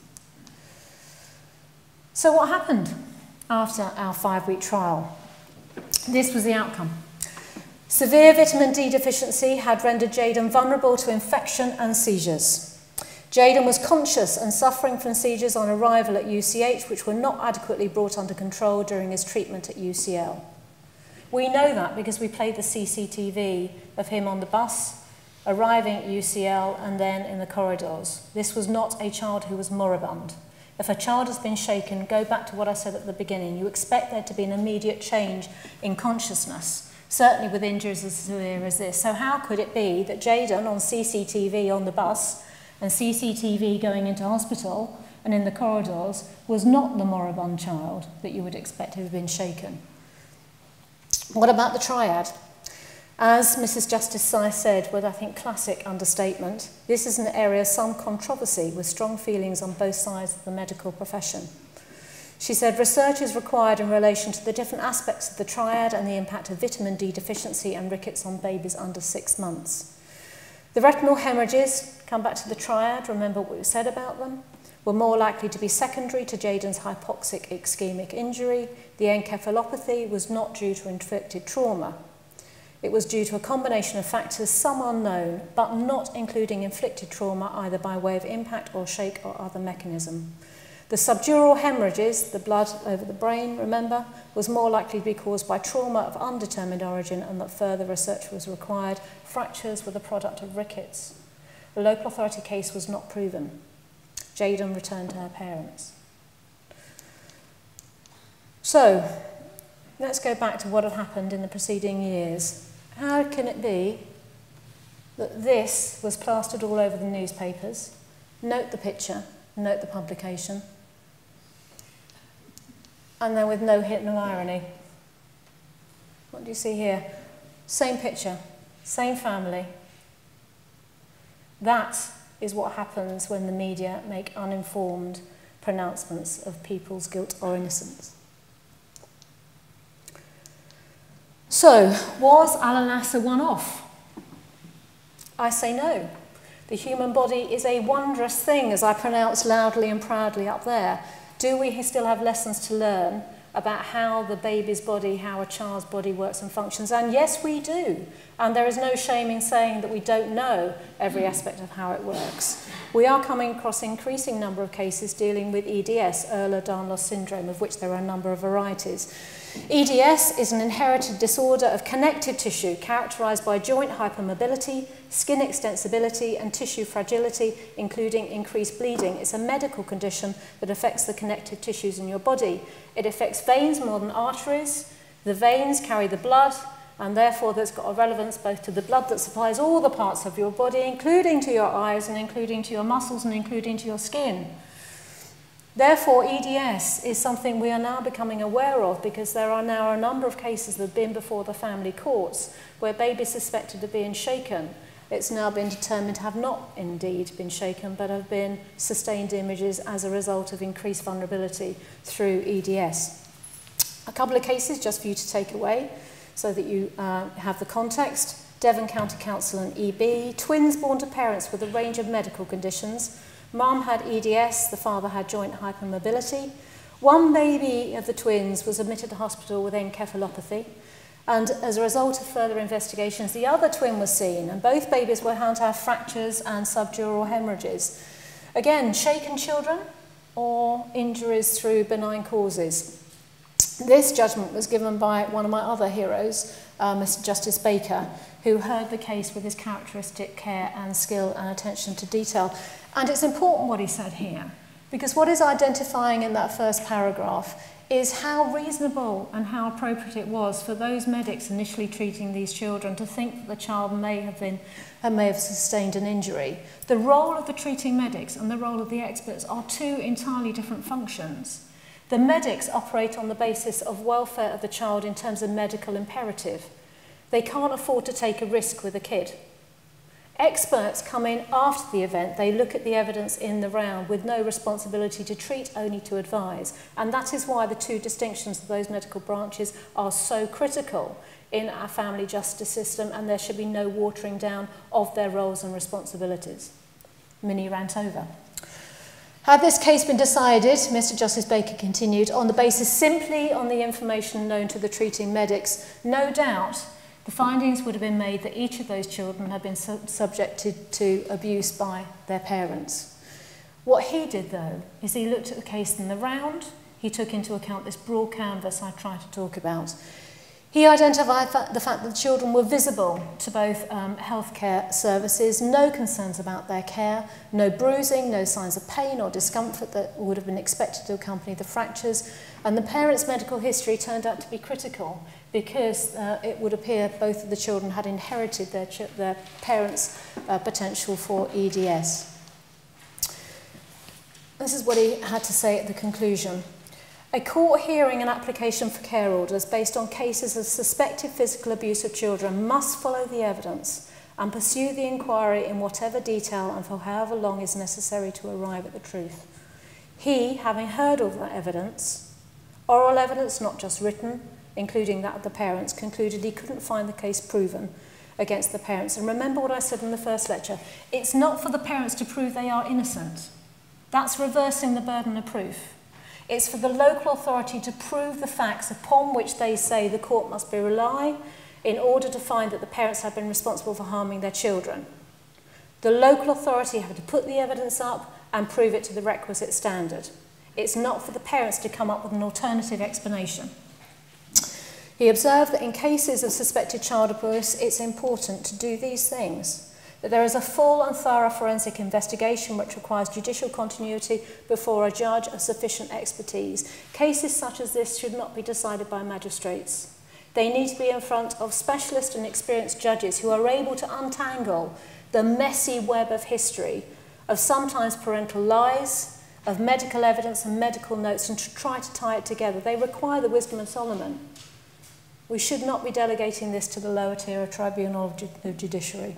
So what happened after our 5-week trial? This was the outcome. Severe vitamin D deficiency had rendered Jayden vulnerable to infection and seizures. Jayden was conscious and suffering from seizures on arrival at UCH, which were not adequately brought under control during his treatment at UCL. We know that because we played the CCTV of him on the bus, arriving at UCL and then in the corridors. This was not a child who was moribund. If a child has been shaken, go back to what I said at the beginning, you expect there to be an immediate change in consciousness, certainly with injuries as severe as this. So how could it be that Jayden on CCTV on the bus and CCTV going into hospital and in the corridors was not the moribund child that you would expect to have been shaken? What about the triad? As Mrs. Justice Sy said, with I think classic understatement, this is an area of some controversy with strong feelings on both sides of the medical profession. She said research is required in relation to the different aspects of the triad and the impact of vitamin D deficiency and rickets on babies under 6 months. The retinal hemorrhages, come back to the triad, remember what we said about them, were more likely to be secondary to Jayden's hypoxic ischemic injury. The encephalopathy was not due to inflicted trauma. It was due to a combination of factors, some unknown, but not including inflicted trauma either by way of impact or shake or other mechanism. The subdural hemorrhages, the blood over the brain, remember, was more likely to be caused by trauma of undetermined origin and that further research was required. Fractures were the product of rickets. The local authority case was not proven. Jayden returned to her parents. So, let's go back to what had happened in the preceding years. How can it be that this was plastered all over the newspapers? Note the picture, note the publication, and then with no hidden irony. What do you see here? Same picture, same family. That is what happens when the media make uninformed pronouncements of people's guilt or innocence. So, was Alanas a one-off? I say no. The human body is a wondrous thing, as I pronounced loudly and proudly up there. Do we still have lessons to learn about how the baby's body, how a child's body works and functions? And yes, we do. And there is no shame in saying that we don't know every aspect of how it works. We are coming across an increasing number of cases dealing with EDS, Ehlers-Danlos syndrome, of which there are a number of varieties. EDS is an inherited disorder of connective tissue characterized by joint hypermobility, skin extensibility, and tissue fragility, including increased bleeding. It's a medical condition that affects the connective tissues in your body. It affects veins more than arteries. The veins carry the blood, and therefore there's got a relevance both to the blood that supplies all the parts of your body, including to your eyes, and including to your muscles, and including to your skin. Therefore, EDS is something we are now becoming aware of because there are now a number of cases that have been before the family courts where babies suspected of being shaken. It's now been determined to have not indeed been shaken but have been sustained images as a result of increased vulnerability through EDS. A couple of cases just for you to take away so that you have the context. Devon County Council and EB, twins born to parents with a range of medical conditions. Mum had EDS, the father had joint hypermobility. One baby of the twins was admitted to hospital with encephalopathy, and as a result of further investigations, the other twin was seen, and both babies were found to have fractures and subdural hemorrhages. Again, shaken children or injuries through benign causes. This judgment was given by one of my other heroes, Mr. Justice Baker, who heard the case with his characteristic care and skill and attention to detail. And it's important what he said here, because what is identifying in that first paragraph is how reasonable and how appropriate it was for those medics initially treating these children to think that the child may have sustained an injury. The role of the treating medics and the role of the experts are two entirely different functions. The medics operate on the basis of welfare of the child in terms of medical imperative. They can't afford to take a risk with a kid. Experts come in after the event. They look at the evidence in the round with no responsibility to treat, only to advise. And that is why the two distinctions of those medical branches are so critical in our family justice system, and there should be no watering down of their roles and responsibilities. Mini rant over. Had this case been decided, Mr. Justice Baker continued, on the basis simply on the information known to the treating medics, no doubt the findings would have been made that each of those children had been subjected to abuse by their parents. What he did, though, is he looked at the case in the round. He took into account this broad canvas I tried to talk about. He identified the fact that the children were visible to both healthcare services, no concerns about their care, no bruising, no signs of pain or discomfort that would have been expected to accompany the fractures, and the parents' medical history turned out to be critical because it would appear both of the children had inherited their parents' potential for EDS. This is what he had to say at the conclusion. A court hearing an application for care orders based on cases of suspected physical abuse of children must follow the evidence and pursue the inquiry in whatever detail and for however long is necessary to arrive at the truth. He, having heard all that evidence, oral evidence, not just written, including that of the parents, concluded he couldn't find the case proven against the parents. And remember what I said in the first lecture, it's not for the parents to prove they are innocent. That's reversing the burden of proof. It's for the local authority to prove the facts upon which they say the court must rely in order to find that the parents have been responsible for harming their children. The local authority have to put the evidence up and prove it to the requisite standard. It's not for the parents to come up with an alternative explanation. He observed that in cases of suspected child abuse, it's important to do these things. That there is a full and thorough forensic investigation which requires judicial continuity before a judge of sufficient expertise. Cases such as this should not be decided by magistrates. They need to be in front of specialist and experienced judges who are able to untangle the messy web of history, of sometimes parental lies, of medical evidence and medical notes, and to try to tie it together. They require the wisdom of Solomon. We should not be delegating this to the lower tier of tribunal of judiciary.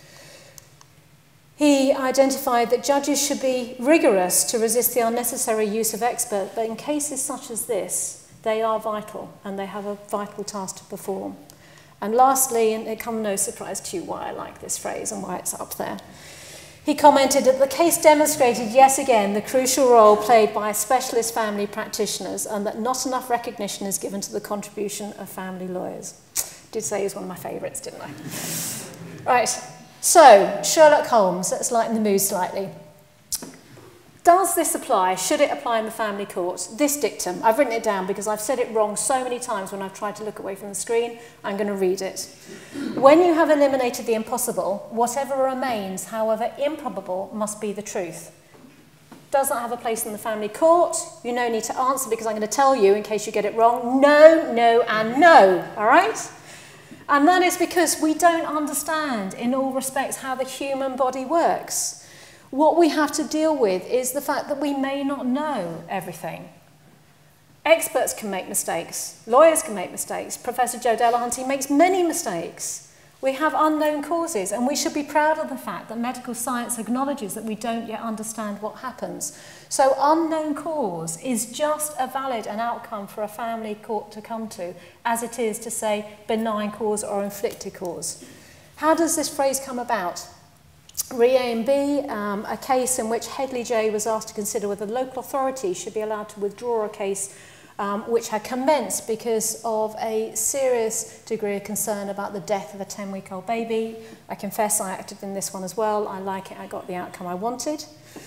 He identified that judges should be rigorous to resist the unnecessary use of experts, but in cases such as this, they are vital and they have a vital task to perform. And lastly, and it comes no surprise to you why I like this phrase and why it's up there, he commented that the case demonstrated yet again the crucial role played by specialist family practitioners and that not enough recognition is given to the contribution of family lawyers. I did say he was one of my favourites, didn't I? Right. So, Sherlock Holmes, let's lighten the mood slightly. Does this apply? Should it apply in the family court? This dictum, I've written it down because I've said it wrong so many times when I've tried to look away from the screen. I'm going to read it. When you have eliminated the impossible, whatever remains, however improbable, must be the truth. Does that have a place in the family court? You no need to answer because I'm going to tell you in case you get it wrong. No, no, and no. All right? And that is because we don't understand in all respects how the human body works. What we have to deal with is the fact that we may not know everything. Experts can make mistakes. Lawyers can make mistakes. Professor Joe Delahunty makes many mistakes. We have unknown causes, and we should be proud of the fact that medical science acknowledges that we don't yet understand what happens. So unknown cause is just as valid an outcome for a family court to come to as it is to say benign cause or inflicted cause. How does this phrase come about? Re A and B, a case in which Headley J was asked to consider whether the local authority should be allowed to withdraw a case which had commenced because of a serious degree of concern about the death of a 10-week-old baby. I confess I acted in this one as well. I like it. I got the outcome I wanted.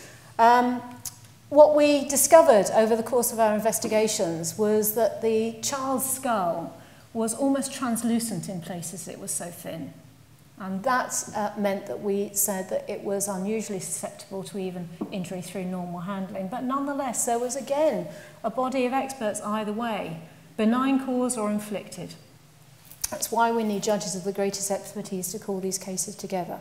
What we discovered over the course of our investigations was that the child's skull was almost translucent in places. It was so thin. And that meant that we said that it was unusually susceptible to even injury through normal handling. But nonetheless, there was again a body of experts either way, benign cause or inflicted. That's why we need judges of the greatest expertise to call these cases together.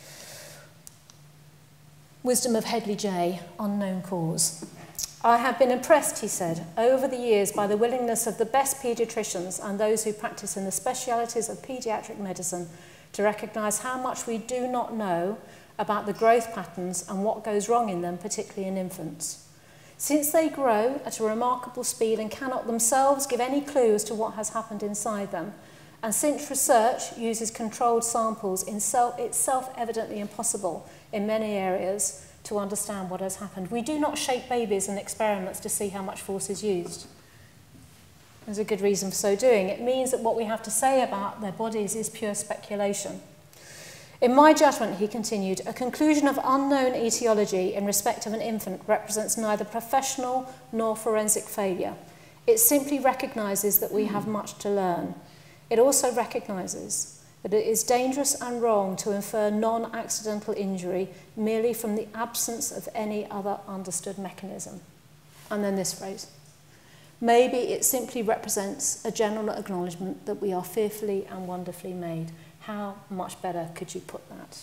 Wisdom of Headley J, unknown cause. I have been impressed, he said, over the years by the willingness of the best paediatricians and those who practice in the specialities of paediatric medicine to recognise how much we do not know about the growth patterns and what goes wrong in them, particularly in infants. Since they grow at a remarkable speed and cannot themselves give any clue as to what has happened inside them, and since research uses controlled samples, it's self-evidently impossible in many areas to understand what has happened. We do not shake babies in experiments to see how much force is used. There's a good reason for so doing. It means that what we have to say about their bodies is pure speculation. In my judgment, he continued, a conclusion of unknown etiology in respect of an infant represents neither professional nor forensic failure. It simply recognises that we have much to learn. It also recognises that it is dangerous and wrong to infer non-accidental injury merely from the absence of any other understood mechanism. And then this phrase. Maybe it simply represents a general acknowledgement that we are fearfully and wonderfully made. How much better could you put that?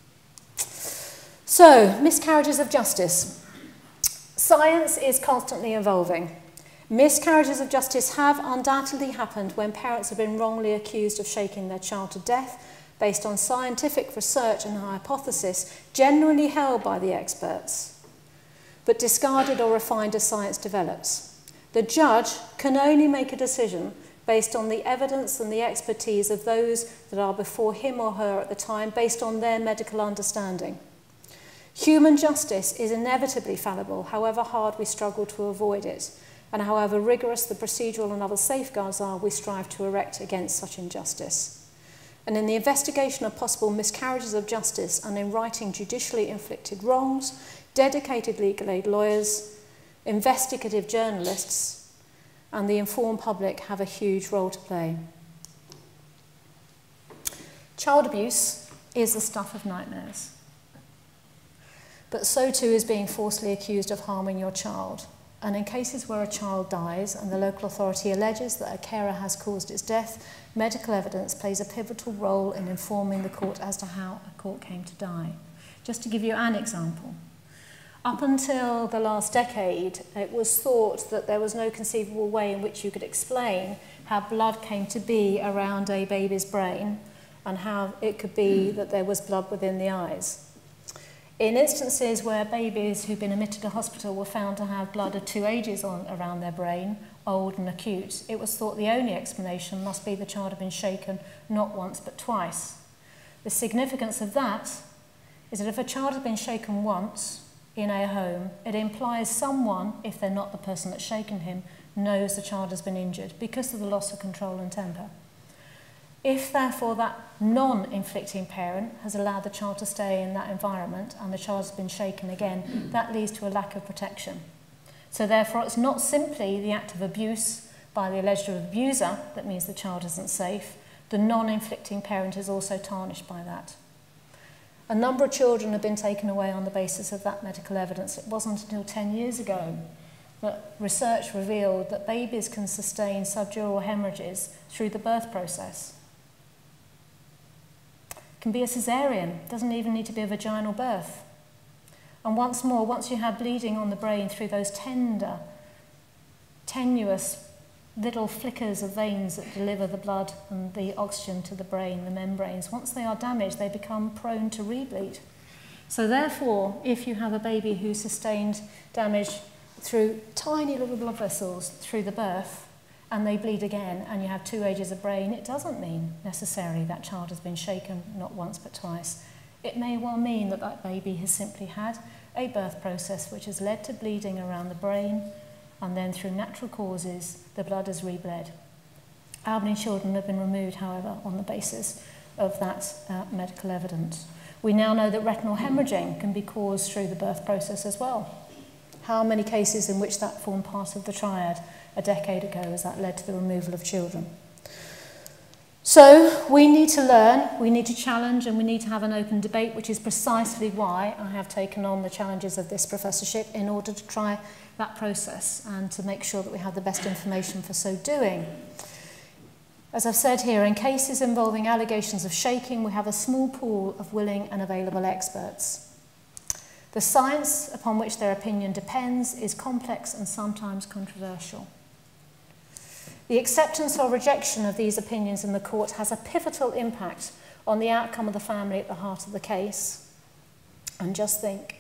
So, miscarriages of justice. Science is constantly evolving. Miscarriages of justice have undoubtedly happened when parents have been wrongly accused of shaking their child to death based on scientific research and hypothesis generally held by the experts, but discarded or refined as science develops. The judge can only make a decision based on the evidence and the expertise of those that are before him or her at the time, based on their medical understanding. Human justice is inevitably fallible, however hard we struggle to avoid it, and however rigorous the procedural and other safeguards are we strive to erect against such injustice. And in the investigation of possible miscarriages of justice and in righting judicially inflicted wrongs, dedicated legal aid lawyers, investigative journalists, and the informed public have a huge role to play. Child abuse is the stuff of nightmares. But so too is being falsely accused of harming your child. And in cases where a child dies and the local authority alleges that a carer has caused its death, medical evidence plays a pivotal role in informing the court as to how a court came to die. Just to give you an example, up until the last decade, it was thought that there was no conceivable way in which you could explain how blood came to be around a baby's brain and how it could be that there was blood within the eyes. In instances where babies who've been admitted to hospital were found to have blood of two ages around their brain, old and acute, it was thought the only explanation must be the child had been shaken not once but twice. The significance of that is that if a child has been shaken once in a home, it implies someone, if they're not the person that's shaken him, knows the child has been injured because of the loss of control and temper. If, therefore, that non-inflicting parent has allowed the child to stay in that environment and the child has been shaken again, that leads to a lack of protection. So, therefore, it's not simply the act of abuse by the alleged abuser that means the child isn't safe. The non-inflicting parent is also tarnished by that. A number of children have been taken away on the basis of that medical evidence. It wasn't until 10 years ago that research revealed that babies can sustain subdural hemorrhages through the birth process. It can be a caesarean, doesn't even need to be a vaginal birth. And once more, once you have bleeding on the brain through those tender, tenuous little flickers of veins that deliver the blood and the oxygen to the brain, the membranes, once they are damaged, they become prone to rebleed. So therefore, if you have a baby who sustained damage through tiny little blood vessels through the birth, and they bleed again, and you have 2 ages of brain, it doesn't mean necessarily that child has been shaken not once but twice. It may well mean that that baby has simply had a birth process which has led to bleeding around the brain, and then through natural causes, the blood has rebled. Albany children have been removed, however, on the basis of that medical evidence. We now know that retinal hemorrhaging can be caused through the birth process as well. How many cases in which that formed part of the triad a decade ago has that led to the removal of children? So we need to learn, we need to challenge, and we need to have an open debate, which is precisely why I have taken on the challenges of this professorship, in order to try that process and to make sure that we have the best information for so doing. As I've said here, in cases involving allegations of shaking, we have a small pool of willing and available experts. The science upon which their opinion depends is complex and sometimes controversial. The acceptance or rejection of these opinions in the court has a pivotal impact on the outcome of the family at the heart of the case, and just think,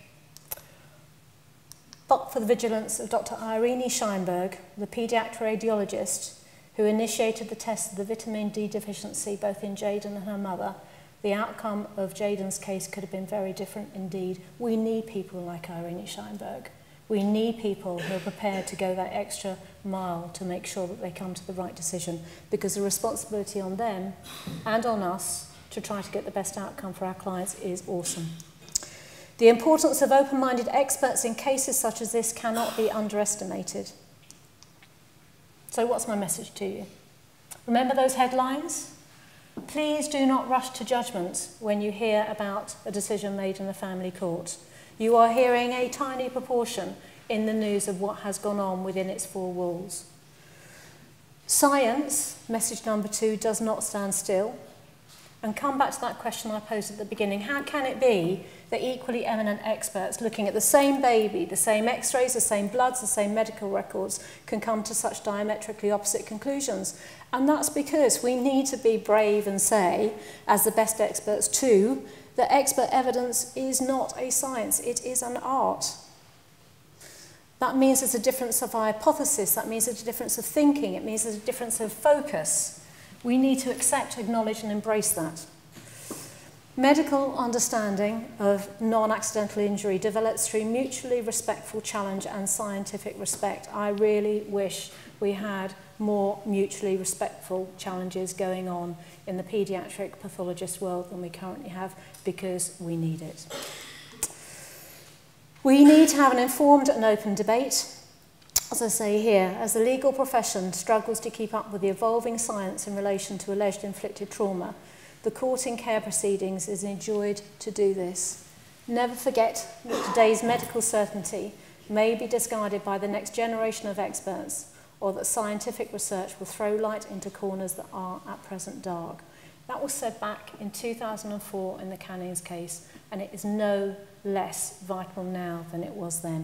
but for the vigilance of Dr. Irene Scheinberg, the paediatric radiologist who initiated the test of the vitamin D deficiency both in Jayden and her mother, the outcome of Jayden's case could have been very different indeed. We need people like Irene Scheinberg. We need people who are prepared to go that extra mile to make sure that they come to the right decision, because the responsibility on them and on us to try to get the best outcome for our clients is awesome. The importance of open-minded experts in cases such as this cannot be underestimated. So what's my message to you? Remember those headlines? Please do not rush to judgment when you hear about a decision made in the family court. You are hearing a tiny proportion in the news of what has gone on within its four walls. Science, message number 2, does not stand still. And come back to that question I posed at the beginning. How can it be that equally eminent experts looking at the same baby, the same x-rays, the same bloods, the same medical records can come to such diametrically opposite conclusions? And that's because we need to be brave and say, as the best experts too, that expert evidence is not a science, it is an art. That means there's a difference of hypothesis, that means there's a difference of thinking, it means there's a difference of focus. We need to accept, acknowledge and embrace that. Medical understanding of non-accidental injury develops through mutually respectful challenge and scientific respect. I really wish we had more mutually respectful challenges going on in the paediatric pathologist world than we currently have, because we need it. We need to have an informed and open debate. As I say here, as the legal profession struggles to keep up with the evolving science in relation to alleged inflicted trauma, the court in care proceedings is enjoyed to do this. Never forget that today's medical certainty may be discarded by the next generation of experts, or that scientific research will throw light into corners that are at present dark. That was said back in 2004 in the Cannings case, and it is no less vital now than it was then.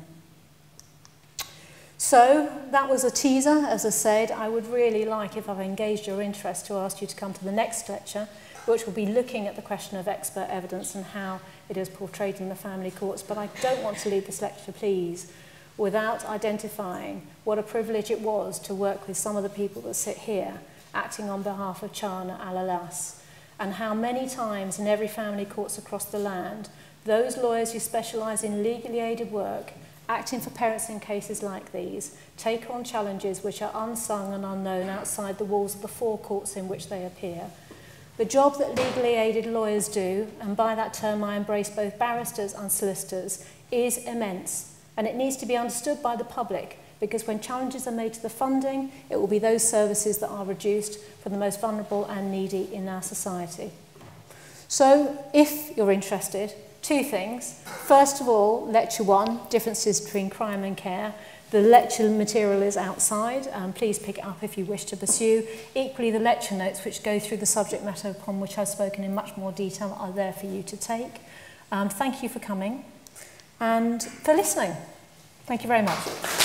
So that was a teaser. As I said, I would really like, if I've engaged your interest, to ask you to come to the next lecture, which will be looking at the question of expert evidence and how it is portrayed in the family courts. But I don't want to leave this lecture, please, without identifying what a privilege it was to work with some of the people that sit here, acting on behalf of Chana Alalas, and how many times in every family courts across the land, those lawyers who specialise in legally aided work, acting for parents in cases like these, take on challenges which are unsung and unknown outside the walls of the four courts in which they appear. The job that legally aided lawyers do, and by that term I embrace both barristers and solicitors, is immense, and it needs to be understood by the public, because when challenges are made to the funding, it will be those services that are reduced for the most vulnerable and needy in our society. So, if you're interested, 2 things. First of all, lecture 1, differences between crime and care. The lecture material is outside, please pick it up if you wish to pursue. Equally, the lecture notes, which go through the subject matter upon which I've spoken in much more detail, are there for you to take. Thank you for coming and for listening. Thank you very much.